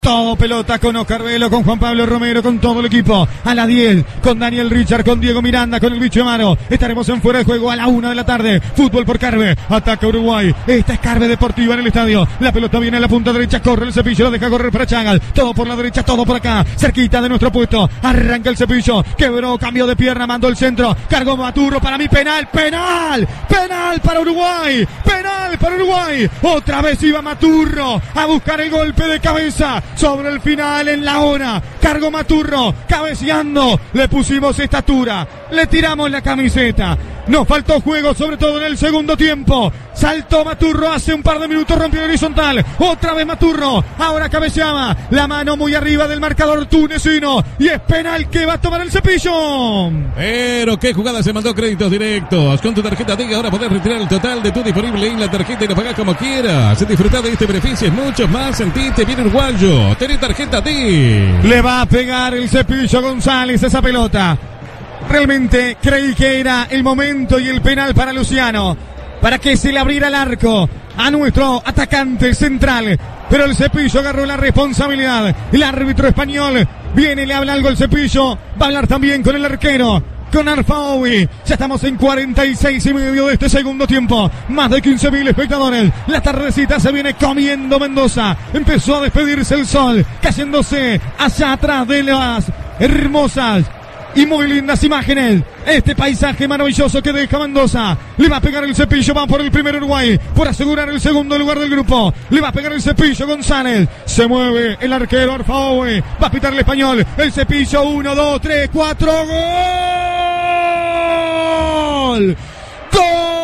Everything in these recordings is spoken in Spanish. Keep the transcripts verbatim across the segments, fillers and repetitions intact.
Todo pelota con Oscar Velo, con Juan Pablo Romero, con todo el equipo. A la diez, con Daniel Richard, con Diego Miranda, con el bicho de mano. Estaremos en fuera de juego a la una de la tarde. Fútbol por Carve. Ataca Uruguay. Esta es Carve Deportiva en el estadio. La pelota viene a la punta derecha. Corre el Cepillo, lo deja correr para Chagal. Todo por la derecha, todo por acá. Cerquita de nuestro puesto. Arranca el Cepillo. Quebró, cambio de pierna, mandó el centro. Cargó Maturro. Para mí, penal, penal. Penal para Uruguay. Penal para Uruguay. Otra vez iba Maturro a buscar el golpe de cabeza. Sobre el final en la hora, cargó Maturro, cabeceando, le pusimos estatura, le tiramos la camiseta, nos faltó juego, sobre todo en el segundo tiempo. Saltó Maturro hace un par de minutos, rompió el horizontal, otra vez Maturro, ahora cabeceaba, la mano muy arriba del marcador tunecino, y es penal que va a tomar el Cepillo. Pero qué jugada, se mandó créditos directos. Con tu tarjeta Diga ahora podés retirar el total de tu disponible en la tarjeta y lo pagás como quieras. Disfrutá de este beneficio, muchos más, sentiste bien uruguayo. Tenés tarjeta D. Le va a pegar el Cepillo González esa pelota. Realmente creí que era el momento y el penal para Luciano, para que se le abriera el arco a nuestro atacante central. Pero el Cepillo agarró la responsabilidad. El árbitro español viene, le habla algo al Cepillo. Va a hablar también con el arquero, con Arfaoui. Ya estamos en cuarenta y seis y medio de este segundo tiempo. Más de quince mil espectadores. La tardecita se viene comiendo Mendoza. Empezó a despedirse el sol, cayéndose hacia atrás de las hermosas y muy lindas imágenes. Este paisaje maravilloso que deja Mendoza. Le va a pegar el Cepillo, va por el primer Uruguay, por asegurar el segundo lugar del grupo. Le va a pegar el Cepillo González. Se mueve el arquero Arfaoui. Va a pitar el español. El Cepillo, uno, dos, tres, cuatro. ¡Gol! ¡Gol!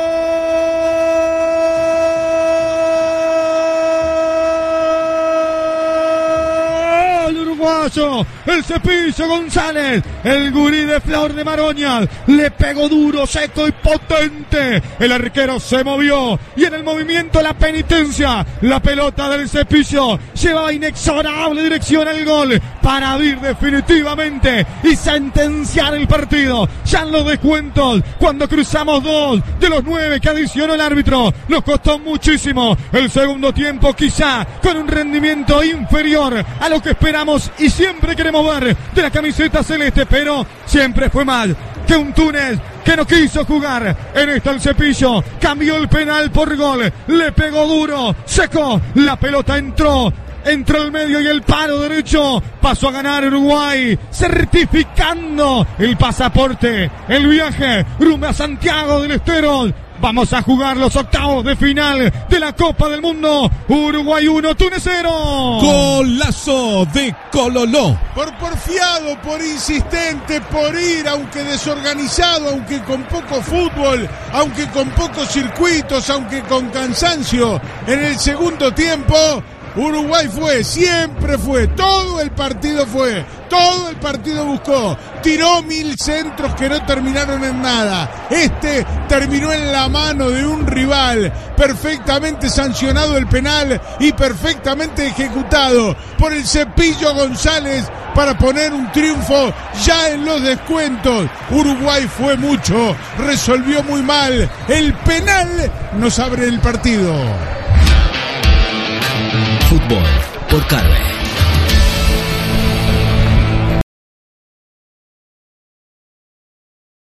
El Cepillo González, el gurí de Flor de Maroña, le pegó duro, seco y potente. El arquero se movió y en el movimiento la penitencia, la pelota del Cepillo llevaba inexorable dirección al gol para abrir definitivamente y sentenciar el partido. Ya en los descuentos, cuando cruzamos dos de los nueve que adicionó el árbitro, nos costó muchísimo el segundo tiempo, quizá con un rendimiento inferior a lo que esperamos y siempre queremos ver de la camiseta celeste, pero siempre fue mal que un Túnez que no quiso jugar. En esta el Cepillo cambió el penal por gol, le pegó duro, secó, la pelota entró entre el medio y el palo derecho. Pasó a ganar Uruguay, certificando el pasaporte, el viaje rumbo a Santiago del Estero. Vamos a jugar los octavos de final de la Copa del Mundo. Uruguay uno, Túnez cero. Golazo de Cololó. Por porfiado, por insistente, por ir, aunque desorganizado, aunque con poco fútbol, aunque con pocos circuitos, aunque con cansancio. En el segundo tiempo, Uruguay fue, siempre fue, todo el partido fue, todo el partido buscó, tiró mil centros que no terminaron en nada. Este terminó en la mano de un rival, perfectamente sancionado el penal y perfectamente ejecutado por el Cepillo González para poner un triunfo ya en los descuentos. Uruguay fue mucho, resolvió muy mal, el penal nos abre el partido. Fútbol por Carve.